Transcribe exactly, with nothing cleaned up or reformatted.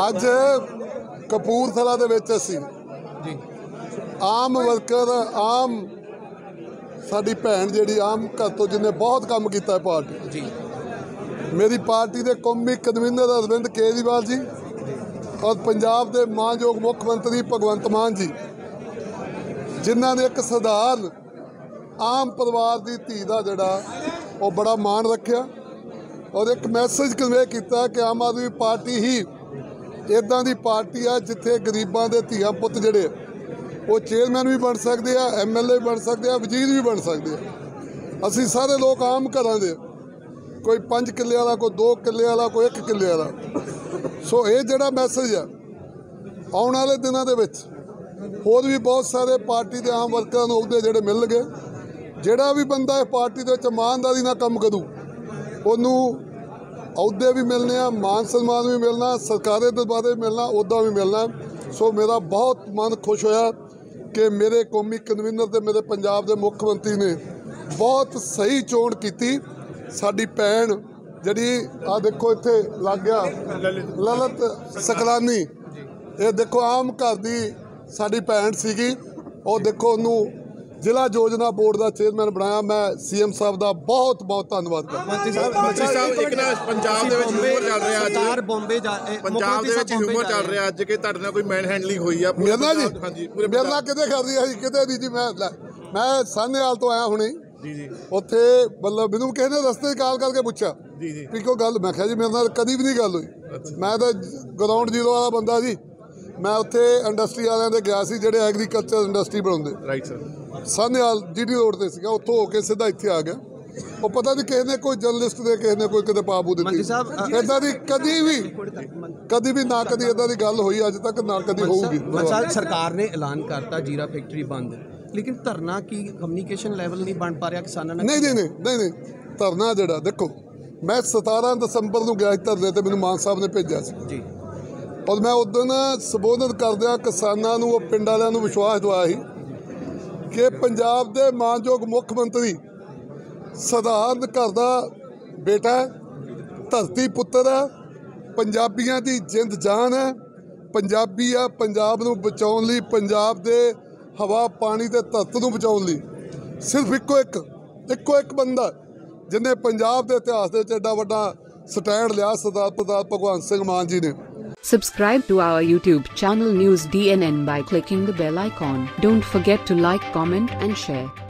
ਅੱਜ ਕਪੂਰਥਲਾ ਦੇ ਵਿੱਚ ਅਸੀਂ ਆਮ ਵਰਕਰ ਆਮ ਸਾਡੀ ਭੈਣ ਜਿਹੜੀ ਆਮ ਘਰ ਤੋਂ ਜਿਹਨੇ ਬਹੁਤ ਕੰਮ ਕੀਤਾ ਪਾਰਟੀ ਜੀ मेरी पार्टी के कौमी कन्वीनर अरविंद केजरीवाल जी और पंजाब के मानयोग मुख मंत्री भगवंत मान जी जिन्हों ने एक सधारण आम परिवार की धी का जोड़ा वो बड़ा मान रखा और एक मैसेज कन्वे किया कि आम आदमी पार्टी ही इदा की पार्टी है जिथे गरीबों के धियां पुत जोड़े वो चेयरमैन भी बन सकते हैं एम एल ए भी बन सकते हैं वजीर भी बन सकते हैं। असी सारे लोग आम घर के कोई पाँच किले वाला कोई दो किले वाला कोई एक किले वाला सो ये जोड़ा मैसेज है आने वाले दिनों के होर भी बहुत सारे पार्टी के आम वर्करां नूं अहुदे जोड़े मिल गए जोड़ा भी बंदा इस पार्टी के ईमानदारी नाल काम करूँ उन्होंने अहुदे भी मिलने मान सन्मान भी मिलना सरकारी दरबारे भी मिलना उहदा भी मिलना। सो मेरा बहुत मन खुश होया कि मेरे कौमी कन्वीनर ते मेरे पंजाब के मुख्य मंत्री ने बहुत सही चोण की। साडी भैन जी आ देखो इत्थे लग गया ललित सकलानी ये देखो आम घर की साडी भैन सीगी और देखो उन्होंने जिला योजना बोर्ड का चेयरमैन बनाया। मैं सी एम साहब का बहुत बहुत धन्यवाद करदा। मैं सान्हेवाल तो आया हुणे उत्थे मतलब मैनूं किसी ने रस्ते कॉल करके पूछा भी कोई गल मैं कहा जी मेरे नाल कदी भी नहीं गल हुई मैं तो ग्राउंड जीरो वाला बंदा जी। मैं उत्थे इंडस्ट्री वालियां दे गया सी जिहड़े एग्रीकल्चर इंडस्ट्री बनाउंदे right sir Sahnewal G T road ते सीगा उत्थों होके सीधा इत्थे आ गया। वो पता नहीं किसी ने कोई जर्नलिस्ट दे किसी ने कोई किते पाबू दित्ती इदां दी कदी भी कदी भी ना कदी इदां दी गल होई अज तक ना कदी होऊगी। सरकार ने ऐलान करता जीरा फैक्ट्री बंद लेकिन धरना की कम्युनिकेशन लेवल नहीं बन पा रहा किसानों ने नहीं नहीं नहीं नहीं नहीं धरना जोड़ा देखो मैं सतारह दसंबर को गया धरने तो मैंने मान साहब ने भेजा जी और मैं उस दिन संबोधित करदिया किसानों पिंड वालों विश्वास दवाया ही कि पंजाब के मानयोग मुख मंत्री सधारण घर का बेटा है धरती पुत्र है पंजाबियों की जिंद जान है पंजाबी है पंजाब नूं बचाउण लई पंजाब के हवा पानी ते धरती नूं बचाउण लई सिर्फ इको एक इको एक बंदा जिन्हें पंजाब के इतिहास के एडा वड्डा स्टैंड लिया सरदार सरदार भगवंत सिंह मान जी ने। Subscribe to our YouTube channel News D N N by clicking the bell icon. Don't forget to like, comment and share.